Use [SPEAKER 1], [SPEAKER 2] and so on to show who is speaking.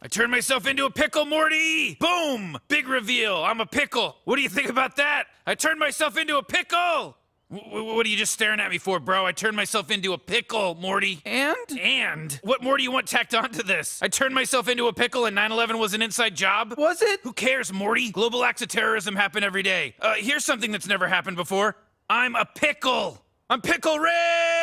[SPEAKER 1] I turned myself into a pickle, Morty! Boom! Big reveal, I'm a pickle. What do you think about that? I turned myself into a pickle! What are you just staring at me for, bro? I turned myself into a pickle, Morty. And? What more do you want tacked onto this? I turned myself into a pickle and 9/11 was an inside job?
[SPEAKER 2] Was it?
[SPEAKER 1] Who cares, Morty? Global acts of terrorism happen every day. Here's something that's never happened before. I'm a pickle! I'm Pickle Rick!